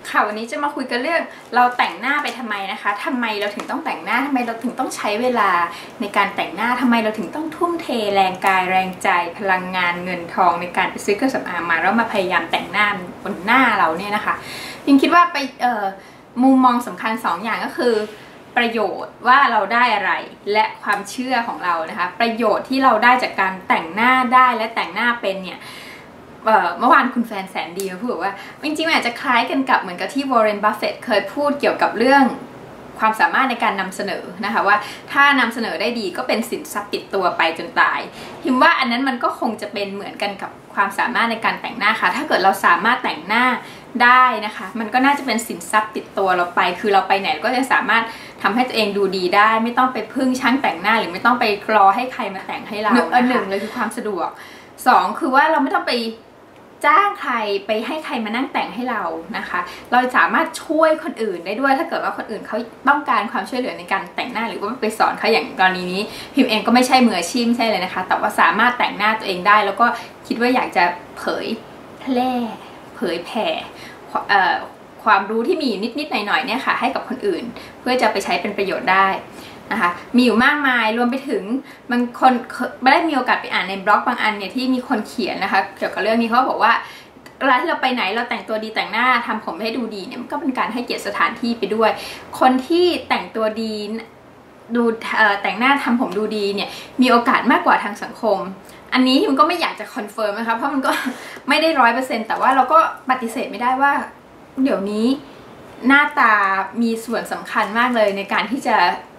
ค่ะวันนี้จะมาคุยกันเรื่องเราแต่งหน้าไปทำไมนะคะทำไมเราถึงต้องแต่งหน้าทำไมเราถึงต้องใช้เวลาในการแต่งหน้าทำไมเราถึงต้องทุ่มเทแรงกายแรงใจพลังงานเงินทองในการไปซื้อเครื่องสำอางมาแล้วมาพยายามแต่งหน้าบนหน้าเราเนี่ยนะคะพิมคิดว่าไปมุมมองสำคัญ2 อย่างก็คือประโยชน์ว่าเราได้อะไรและความเชื่อของเรานะคะประโยชน์ที่เราได้จากการแต่งหน้าได้และแต่งหน้าเป็นเนี่ยเมื่อวานคุณแฟนแสนดีมาพูดว่าจริงๆมันอาจจะคล้ายกันกับเหมือนกับที่วอร์เรน บัฟเฟตต์เคยพูดเกี่ยวกับเรื่องความสามารถในการนำเสนอนะคะว่าถ้านำเสนอได้ดีก็เป็นสินทรัพย์ติดตัวไปจนตายพิมว่าอันนั้นมันก็คงจะเป็นเหมือนกันกับความสามารถในการแต่งหน้าค่ะถ้าเกิดเราสามารถแต่งหน้าได้นะคะมันก็น่าจะเป็นสินทรัพย์ติดตัวเราไปคือเราไปไหนก็จะสามารถทำให้ตัวเองดูดีได้ไม่ต้องไปพึ่งช่างแต่งหน้าหรือไม่ต้องไปรอให้ใครมาแต่งให้เราหนึ่งเลยคือความสะดวก2คือว่าเราไม่ต้องไปจ้างใครไปให้ใครมานั่งแต่งให้เรานะคะเราสามารถช่วยคนอื่นได้ด้วยถ้าเกิดว่าคนอื่นเขาต้องการความช่วยเหลือในการแต่งหน้าหรือว่าไปสอนเขาอย่างกรณีนี้พิมเองก็ไม่ใช่มืออาชีพใช่เลยนะคะแต่ว่าสามารถแต่งหน้าตัวเองได้แล้วก็คิดว่าอยากจะเผยแผ่ความรู้ที่มีนิดหน่อยๆเนี่ยค่ะให้กับคนอื่นเพื่อจะไปใช้เป็นประโยชน์ได้นะคะมีอยู่มากมายรวมไปถึงบางคนไม่ได้มีโอกาสไปอ่านในบล็อกบางอันเนี่ยที่มีคนเขียนนะคะเกี่ยวกับเรื่องนี้เขาบอกว่าเวลาที่เราไปไหนเราแต่งตัวดีแต่งหน้าทำผมให้ดูดีเนี่ยมันก็เป็นการให้เกียรติสถานที่ไปด้วยคนที่แต่งตัวดีดูแต่งหน้าทำผมดูดีเนี่ยมีโอกาสมากกว่าทางสังคมอันนี้มันก็ไม่อยากจะคอนเฟิร์มนะคะเพราะมันก็ไม่ได้100%แต่ว่าเราก็ปฏิเสธไม่ได้ว่าเดี๋ยวนี้หน้าตามีส่วนสำคัญมากเลยในการที่จะ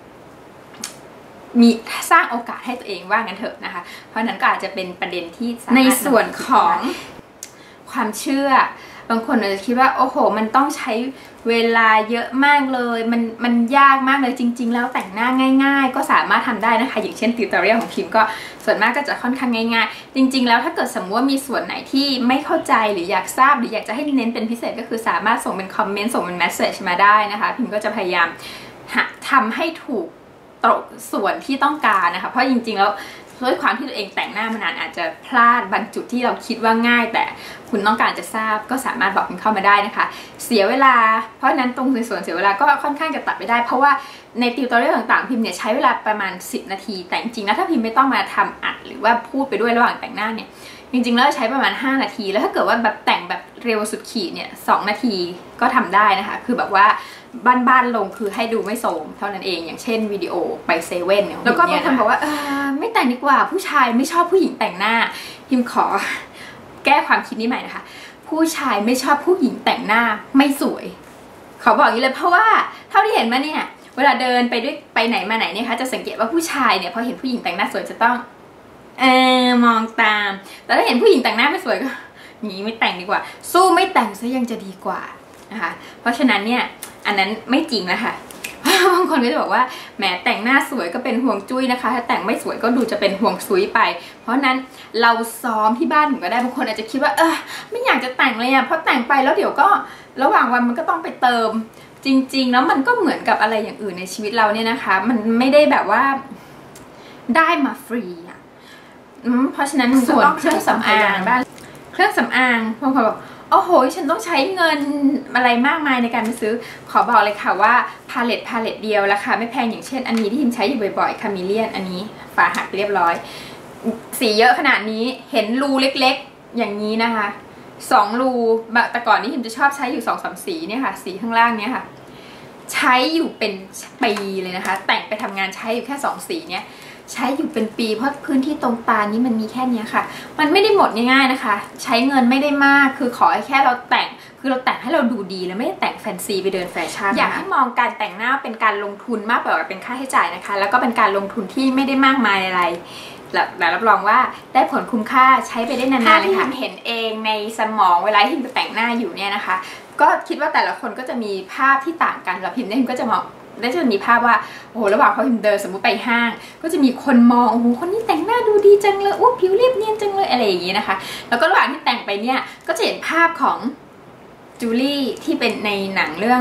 มีสร้างโอกาสให้ตัวเองว่างั้นเถอะนะคะเพราะนั้นก็อาจจะเป็นประเด็นที่ในส่วนของความเชื่อบางคนอาจจะคิดว่าโอ้โหมันต้องใช้เวลาเยอะมากเลยมันยากมากเลยจริงๆแล้วแต่งหน้าง่ายๆก็สามารถทำได้นะคะอย่างเช่นติวตอเรียลของพิมก็ส่วนมากก็จะค่อนข้างง่ายๆจริงๆแล้วถ้าเกิดสมมติว่ามีส่วนไหนที่ไม่เข้าใจหรืออยากทราบหรืออยากจะให้เน้นเป็นพิเศษก็คือสามารถส่งเป็นคอมเมนต์ส่งเป็นเมสเซจมาได้นะคะพิมก็จะพยายามทำให้ถูกตรงส่วนที่ต้องการนะคะเพราะจริงๆแล้วด้วยความที่ตัวเองแต่งหน้ามานานอาจจะพลาดบางจุดที่เราคิดว่าง่ายแต่คุณต้องการจะทราบก็สามารถบอกกันเข้ามาได้นะคะเสียเวลาเพราะนั้นตรงในส่วนเสียเวลาก็ค่อนข้างจะตัดไปได้เพราะว่าในติวตอเรียลต่างๆพิมเนี่ยใช้เวลาประมาณ10 นาทีแต่จริงๆแล้วถ้าพิมไม่ต้องมาทำอัดหรือว่าพูดไปด้วยระหว่างแต่งหน้าเนี่ยจริงๆแล้วใช้ประมาณ5 นาทีแล้วถ้าเกิดว่าแบบแต่งแบบเร็วสุดขีดเนี่ย2 นาทีก็ทำได้นะคะคือแบบว่าบ้านๆลงคือให้ดูไม่โสมเท่านั้นเองอย่างเช่นวิดีโอไปเซเว่นเนี่ยแล้วก็บางคนบอกว่าไม่แต่งดีกว่าผู้ชายไม่ชอบผู้หญิงแต่งหน้าพิมขอแก้ความคิดนี้ใหม่นะคะผู้ชายไม่ชอบผู้หญิงแต่งหน้าไม่สวยขอบอกอย่างนี้เลยเพราะว่าเท่าที่เห็นมาเนี่ยเวลาเดินไปไหนมาไหนเนี่ยคะจะสังเกตว่าผู้ชายเนี่ยพอเห็นผู้หญิงแต่งหน้าสวยจะต้องมองตามแต่ถ้าเห็นผู้หญิงแต่งหน้าไม่สวยก็นี้ไม่แต่งดีกว่าสู้ไม่แต่งซะยังจะดีกว่านะคะเพราะฉะนั้นเนี่ยอันนั้นไม่จริงนะคะบางคนก็จะบอกว่าแหมแต่งหน้าสวยก็เป็นห่วงจุ้ยนะคะถ้าแต่งไม่สวยก็ดูจะเป็นห่วงซุยไปเพราะนั้นเราซ้อมที่บ้านถึงก็ได้บางคนอาจจะคิดว่าไม่อยากจะแต่งเลยเพราะแต่งไปแล้วเดี๋ยวก็ระหว่างวันมันก็ต้องไปเติมจริงๆแล้วมันก็เหมือนกับอะไรอย่างอื่นในชีวิตเราเนี่ยนะคะมันไม่ได้แบบว่าได้มาฟรีเพราะฉะนั้นส่วนเครื่องสำอางบ้างเครื่องสำอางบางคนบอกโอ้โหฉันต้องใช้เงินอะไรมากมายในการไปซื้อขอบอกเลยค่ะว่าพาเลตเดียวราคาไม่แพงอย่างเช่นอันนี้ที่พิมใช้อยู่บ่อยๆคาเมเลียนอันนี้ฝาหักเรียบร้อยสีเยอะขนาดนี้เห็นรูเล็กๆอย่างนี้นะคะ2 รูแต่ก่อนนี้พิมจะชอบใช้อยู่2-3 สีเนี่ยค่ะสีข้างล่างเนี้ยค่ะใช้อยู่เป็นปีเลยนะคะแต่งไปทำงานใช้อยู่แค่2 สีเนี้ยใช้อยู่เป็นปีเพราะพื้นที่ตรงตานี้มันมีแค่นี้ค่ะมันไม่ได้หมดง่ายๆนะคะใช้เงินไม่ได้มากคือขอแค่เราแต่งคือเราแต่งให้เราดูดีแล้วไม่ได้แต่งแฟนซีไปเดินแฟชั่นอยากให้มองการแต่งหน้าเป็นการลงทุนมากกว่าเป็นค่าใช้จ่ายนะคะแล้วก็เป็นการลงทุนที่ไม่ได้มากมายอะไรแต่รับรองว่าได้ผลคุ้มค่าใช้ไปได้นานๆเลยค่ะเห็นเองในสมองเวลาที่พิมแต่งหน้าอยู่เนี่ยนะคะก็คิดว่าแต่ละคนก็จะมีภาพที่ต่างกันแล้วพิมก็จะมองได้จะมีภาพว่าโอ้โหระหว่างพอพิมเดินสมมุติไปห้างก็จะมีคนมองโอ้โหคนนี้แต่งหน้าดูดีจังเลยอู้ผิวเรียบเนียนจังเลยอะไรอย่างนี้นะคะแล้วก็ระหว่างที่แต่งไปเนี่ยก็จะเห็นภาพของจูลี่ที่เป็นในหนังเรื่อง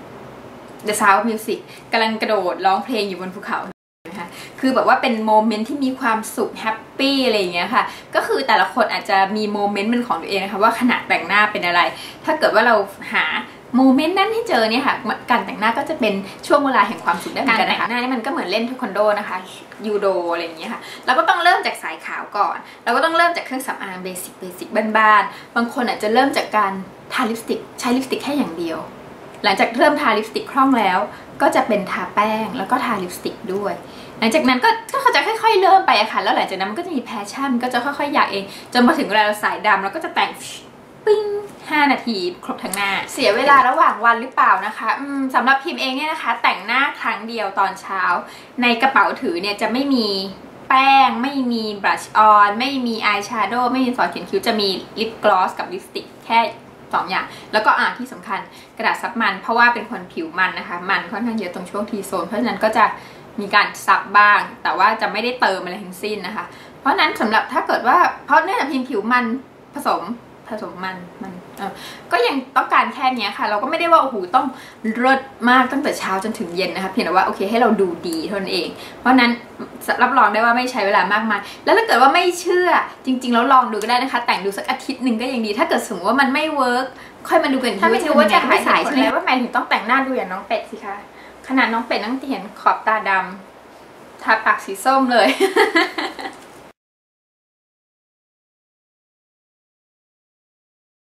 The Sound of Music กำลังกระโดดร้องเพลงอยู่บนภูเขานะคะคือแบบว่าเป็นโมเมนต์ที่มีความสุขแฮปปี้อะไรอย่างเงี้ยค่ะก็คือแต่ละคนอาจจะมีโมเมนต์เป็นของตัวเองนะคะว่าขณะแต่งหน้าเป็นอะไรถ้าเกิดว่าเราหาโมเมนต์นั้นที่เจอเนี่ยค่ะการแต่งหน้าก็จะเป็นช่วงเวลาแห่งความสุขได้เหมือนกันนะคะหน้านี่มันก็เหมือนเล่นเทควันโดนะคะยูโดอะไรอย่างเงี้ยค่ะเราก็ต้องเริ่มจากสายขาวก่อนเราก็ต้องเริ่มจากเครื่องสำอางเบสิกบ้านๆบางคนอาจจะเริ่มจากการทาลิปสติกใช้ลิปสติกแค่อย่างเดียวหลังจากเริ่มทาลิปสติกคล่องแล้วก็จะเป็นทาแป้งแล้วก็ทาลิปสติกด้วยหลังจากนั้นก็เขาจะค่อยๆเริ่มไปอะค่ะแล้วหลังจากนั้นมันก็จะมีแพชชั่นก็จะค่อยๆอยากเองจนมาถึงเวลาเราสายดำเราก็จะแต่งปิ้ง5 นาทีครบทั้งหน้าเสียเวลาระหว่างวันหรือเปล่านะคะสำหรับพิมเองเนี่ยนะคะแต่งหน้าครั้งเดียวตอนเช้าในกระเป๋าถือเนี่ยจะไม่มีแป้งไม่มีบลัชออนไม่มีอายแชโดว์ไม่มีซอสเขียนคิ้วจะมีลิปกลอสกับลิปสติกแค่2 อย่างแล้วก็ที่สำคัญกระดาษซับมันเพราะว่าเป็นคนผิวมันนะคะมันค่อนข้างเยอะตรงช่วงทีโซนเพราะฉะนั้นก็จะมีการซับบ้างแต่ว่าจะไม่ได้เติมอะไรทั้งสิ้นนะคะเพราะนั้นสำหรับถ้าเกิดว่าเพราะเนื่องจากพิมผิวมันผสมมันก็ยังต้องการแค่นี้ค่ะเราก็ไม่ได้ว่าโอ้โหต้องเลิศมากตั้งแต่เช้าจนถึงเย็นนะคะเพียงแต่ว่าโอเคให้เราดูดีเท่านั้นเองเพราะนั้นรับรองได้ว่าไม่ใช้เวลามากมายแล้วถ้าเกิดว่าไม่เชื่อจริงๆแล้วลองดูก็ได้นะคะแต่งดูสักอาทิตย์หนึ่งก็ยังดีถ้าเกิดสมมติว่ามันไม่เวิร์กค่อยมาดูกันถ้าไม่รู้ว่าจะหายสายใช่ไหมว่าแมนถึงต้องแต่งหน้าดูอย่างน้องเป็ดสิคะขนาดน้องเป็ดนั่งเห็นขอบตาดำทาปากสีส้มเลย